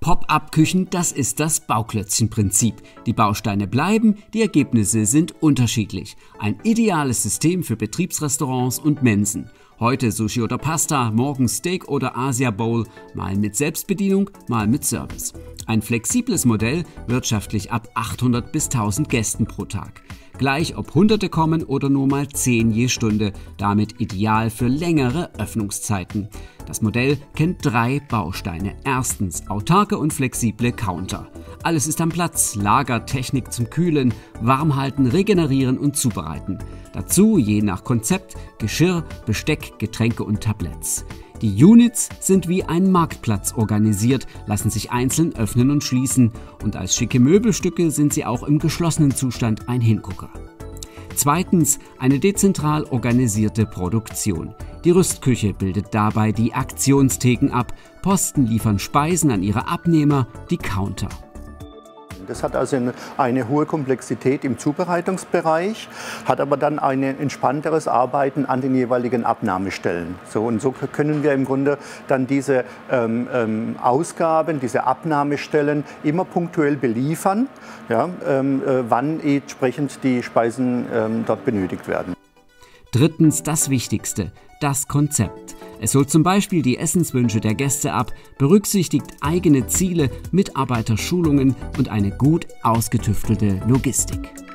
Pop-up-Küchen, das ist das Bauklötzchen-Prinzip. Die Bausteine bleiben, die Ergebnisse sind unterschiedlich. Ein ideales System für Betriebsrestaurants und Mensen. Heute Sushi oder Pasta, morgen Steak oder Asia Bowl, mal mit Selbstbedienung, mal mit Service. Ein flexibles Modell, wirtschaftlich ab 800 bis 1000 Gästen pro Tag. Gleich ob Hunderte kommen oder nur mal 10 je Stunde, damit ideal für längere Öffnungszeiten. Das Modell kennt 3 Bausteine. Erstens autarke und flexible Counter. Alles ist am Platz, Lager, Technik zum Kühlen, Warmhalten, Regenerieren und Zubereiten. Dazu je nach Konzept Geschirr, Besteck, Getränke und Tabletts. Die Units sind wie ein Marktplatz organisiert, lassen sich einzeln öffnen und schließen und als schicke Möbelstücke sind sie auch im geschlossenen Zustand ein Hingucker. Zweitens, eine dezentral organisierte Produktion. Die Rüstküche bildet dabei die Aktionstheken ab, Posten liefern Speisen an ihre Abnehmer, die Counter. Das hat also eine hohe Komplexität im Zubereitungsbereich, hat aber dann ein entspannteres Arbeiten an den jeweiligen Abnahmestellen. Und so können wir im Grunde dann diese Ausgaben, diese Abnahmestellen immer punktuell beliefern, ja, wann entsprechend die Speisen dort benötigt werden. Drittens das Wichtigste, das Konzept. Es holt zum Beispiel die Essenswünsche der Gäste ab, berücksichtigt eigene Ziele, Mitarbeiterschulungen und eine gut ausgetüftelte Logistik.